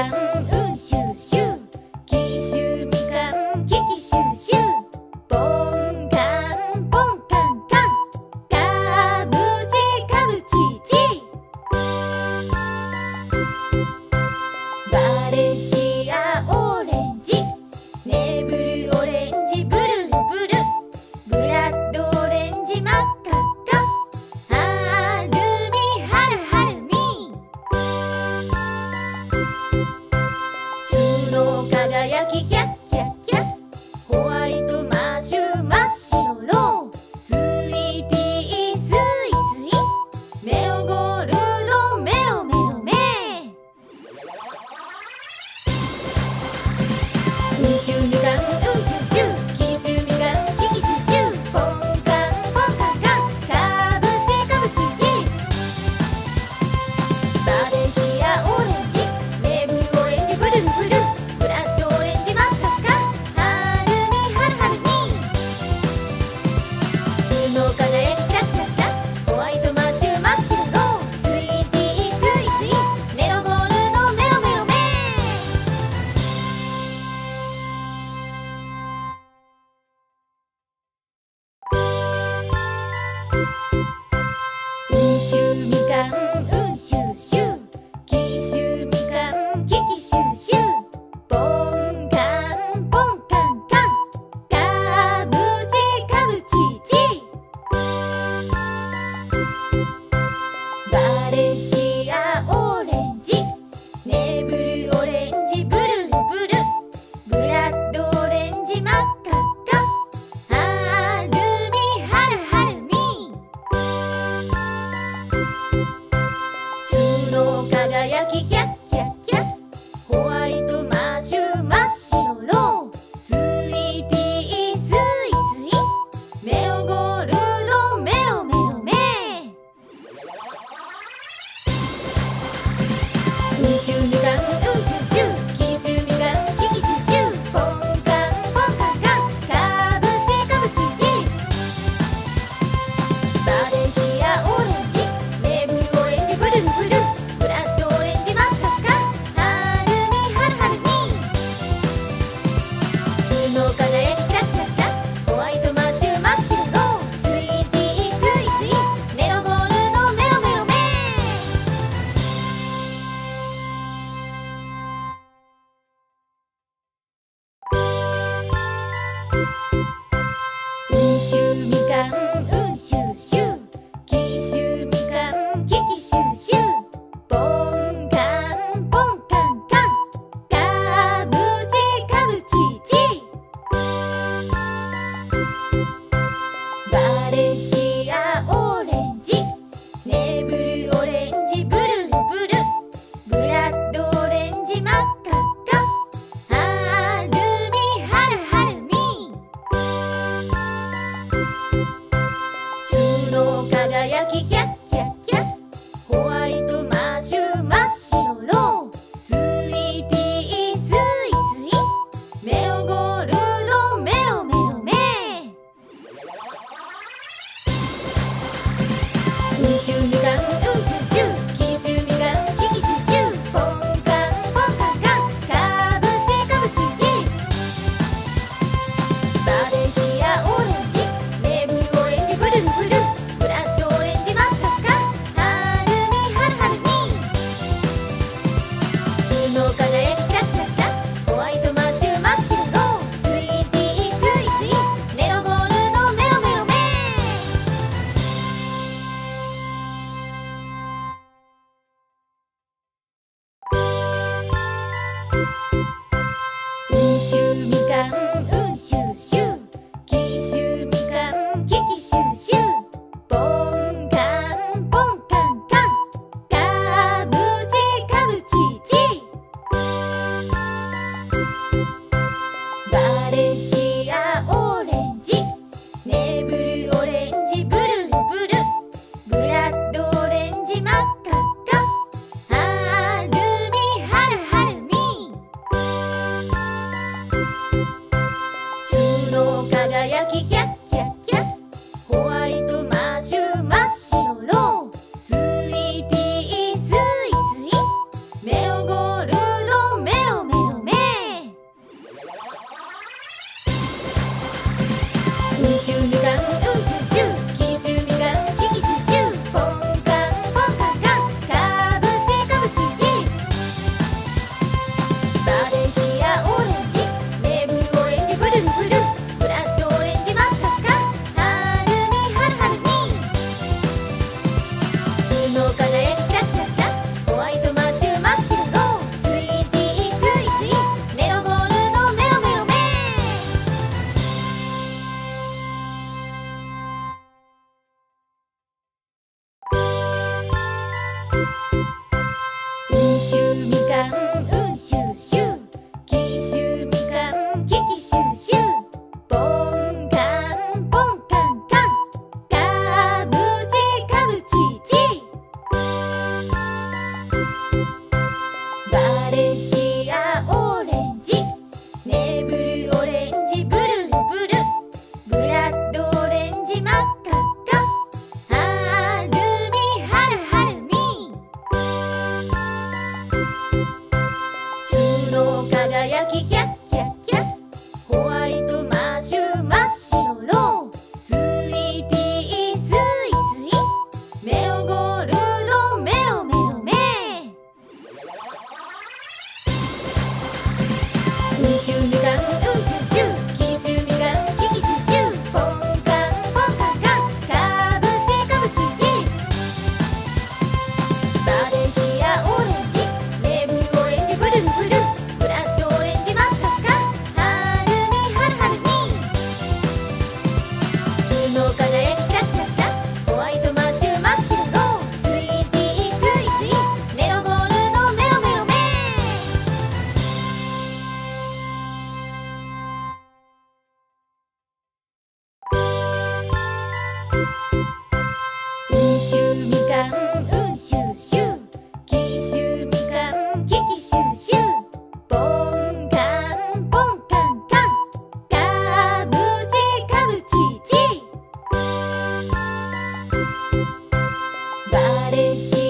かんうんシュシュ、紀州みかんキキシュシュ、ポンカンポンカンカン、カブチカブチチ、バレシアオレンジ、ネブルオレンジブルルブル、ブラッドオレンジ真っ赤っか、はるみはるはるみ、角輝きキャッキャッキャッ、ホワイトマッシュ真っ白ロー、スイーティースイスイ、メロゴールドメロメロメ、うんしゅみかんうんしゅシュ、紀州みかんキキシュシュ、ポンカンポンカンカン、カブチカブチチ、バレシアオレンジ、ネブルオレンジブルルブル、ブラッドオレンジ真っ赤っか、はるみはるはるみ、角輝きキラッキラッキラッ、ホワイトマッシュ真っ白ロー、スイーティースイスイ、メロゴールドメロメロメ、うんしゅみかんうんシュシュ、紀州みかんキキシュシュ、ポンカンポンカンカン、カブチカブチチ、バレシアオレンジ、ネブルオレンジブルルブル、ブラッドオレンジ真っ赤っか、はるみはるはるみ、角輝きキャッキャッキャッ、ホワイトマッシュ真っ白ロー、スイーティースイスイ、メロゴールドメロメロメ、うんしゅみかんうんシュシュ、紀州みかんキキシュシュ、ポンカンポンカンカン、カブチカブチチ、バレシアオレンジ、ネブルオレンジブルルブル、ブラッドオレンジ真っ赤っか、はるみはるはるみ、角輝きキラッキラッキラッ、ホワイトマッシュ真っ白ロー、スイーティースイスイ、メロゴールドメロメロメ、うんしゅみかんうんシュシュ、紀州みかんキキシュシュ、ポンカンポンカンカン、カブチカブチチ、バレシアオレンジ、ネブルオレンジブルルブル、ブラッドオレンジ真っ赤っか、はるみはるはるみ、角輝きキャッキャッキャッ、ホワイトマッシュ真っ白ロー、スイーティースイスイ、メロゴールドメロメロメ、うんしゅみかんうんシュシュ、紀州みかんキキシュシュ、ポンカンポンカンカン、カブチカブチチ、バレシアオレンジ、ネブルオレンジブルルブル、ブラッドオレンジ真っ赤っか、はるみはるはるみ、角輝きキラッキラッキラッ、ホワイトマッシュ真っ白ロー、スイーティースイスイ、メロゴールドメロメロメ、 かんうんシュシュ紀州みかんキキシュシュポンカンポンカンカンカブチカブチチバレシアオレンジネブルオレンジブルルブルブラッドオレンジ真っ赤っかはるみはるはるみ角輝きキャッキャッキャッホワイトマシュ真っ白ロースイーティースイスイメロゴールドメロメロメうんしゅみかんうんしゅシュ紀州みかんキキシュシュポンカンポンカンカンカブチカブチチバレシアオレンジネブルオレンジブルルブルブラッドオレンジ真っ赤っかはるみはるはるみ角輝きキラッキラッキラホワイトマッシュ真っ白ロースイーティースイスイメロゴールドメロメロメうんしゅみかんうんしゅシュ紀州みかんキキシュシュポンカンポンカンカンカブチカブチチバレシ